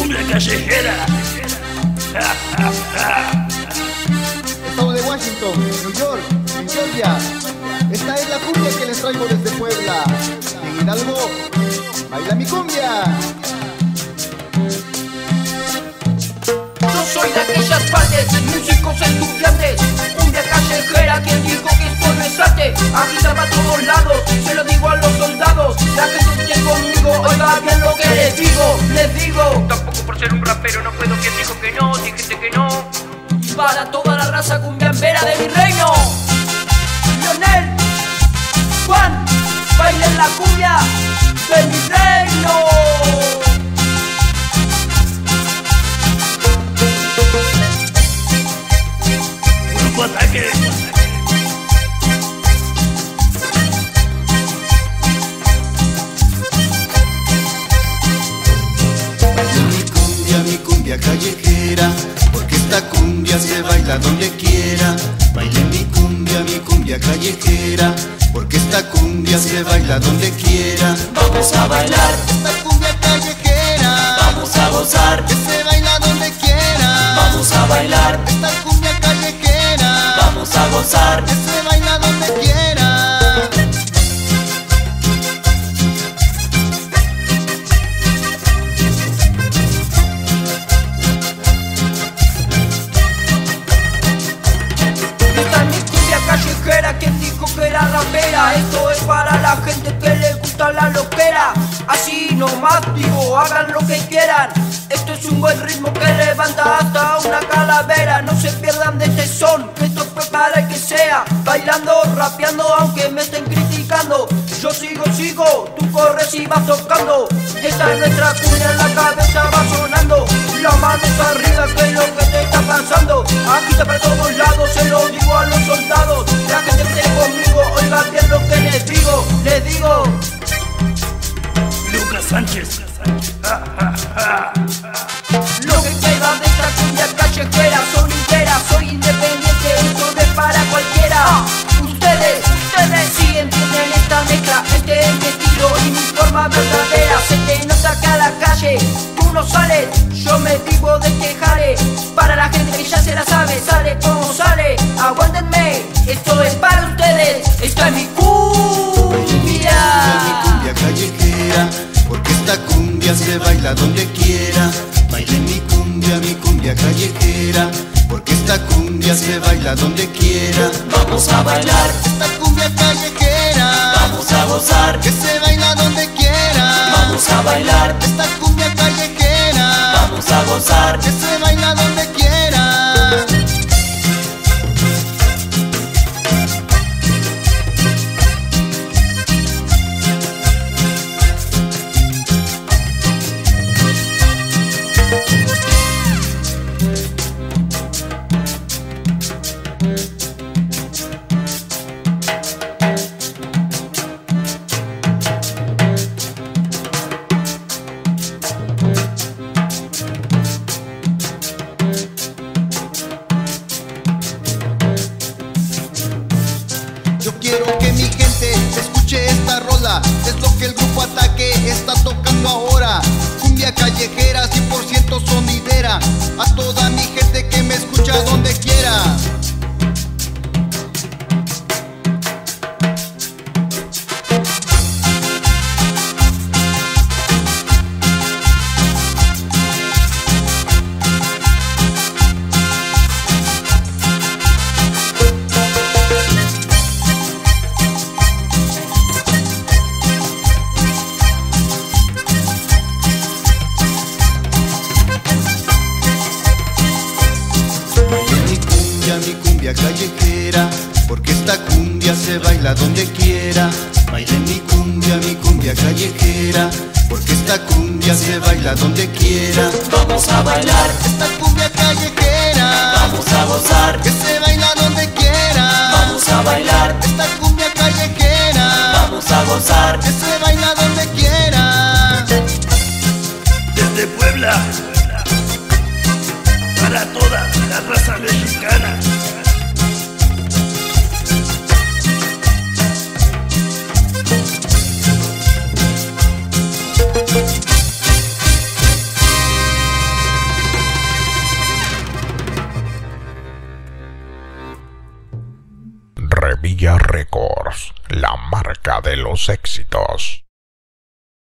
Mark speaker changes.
Speaker 1: cumbia callejera.
Speaker 2: Estado de Washington, New York, en Georgia. Esta es la cumbia que les traigo desde Puebla. En Hidalgo, baila mi cumbia.
Speaker 3: Yo soy de aquellas partes, músicos estudiantes, cumbia callejera, quien dijo que esto no es arte. Agita para todos lados, se lo digo a los soldados. La gente esté conmigo, oiga bien lo que les digo. Tampoco por ser un rapero no puedo, quien dijo que no, dijiste que no. Para toda la raza cumbiambera de mi reino, Lionel, Juan, bailen la cumbia de mi reino.
Speaker 1: Grupo Ataque.
Speaker 4: Mi cumbia callejera, porque esta cumbia se baila donde quiera. Bailen mi cumbia callejera, porque esta cumbia se baila donde quiera.
Speaker 3: Vamos a bailar
Speaker 4: Esta cumbia callejera,
Speaker 3: vamos a gozar,
Speaker 4: que se baila donde quiera.
Speaker 3: vamos a bailar,
Speaker 4: Esta cumbia callejera,
Speaker 3: vamos a gozar.
Speaker 4: que se baila donde quiera.
Speaker 3: Esta es mi cumbia callejera, quien dijo que era rapera. Esto es para la gente que le gusta la loquera. Así nomás digo, hagan lo que quieran. Esto es un buen ritmo que levanta hasta una calavera. No se pierdan de este son, que esto fue para el que sea. Bailando, rapeando, aunque me estén criticando. Yo sigo, tú corres y vas tocando. Esta es nuestra cumbia, en la cabeza va sonando. Las manos arriba, que es lo que te está pasando. Aquí está para todos lados, se lo digo a los soldados. La gente que esté conmigo, oiga bien lo que les digo.
Speaker 1: Lucas Sánchez.
Speaker 3: Lo que queda de esta cumbia callejera son enteras, soy independiente, esto no es para cualquiera. Ustedes sí entienden esta mezcla, este es mi estilo y mi forma verdadera. Se te nota que a la calle tú no sales, yo me vivo de este jale. Para la gente que ya se la sabe, sale como sale. Aguántenme, esto es para ustedes, esta es mi cumbia.
Speaker 4: Mi cumbia callejera, porque esta cumbia se baila donde quiera. Bailen mi cumbia callejera, porque esta cumbia se baila donde quiera.
Speaker 3: Vamos a bailar,
Speaker 4: Esta cumbia callejera,
Speaker 3: vamos a gozar,
Speaker 4: que se baila donde quiera.
Speaker 3: vamos a bailar,
Speaker 4: Esta cumbia callejera,
Speaker 3: vamos a gozar.
Speaker 4: que se baila donde quiera. Yo quiero que mi gente escuche esta rola. Es lo que el grupo Ataque está tocando ahora. Cumbia callejera, 100% sonidera. A toda mi gente que me escucha donde quiera. Mi cumbia callejera, porque esta cumbia se baila donde quiera. Bailen mi cumbia callejera, porque esta cumbia se baila donde quiera.
Speaker 3: Vamos a bailar,
Speaker 4: Esta cumbia callejera,
Speaker 3: vamos a gozar,
Speaker 4: que se baila donde quiera.
Speaker 3: vamos a bailar,
Speaker 4: Esta cumbia callejera,
Speaker 3: vamos a gozar.
Speaker 4: que se baila donde quiera.
Speaker 1: Desde Puebla, para toda la raza mexicana.
Speaker 5: Revilla Records, la marca de los éxitos.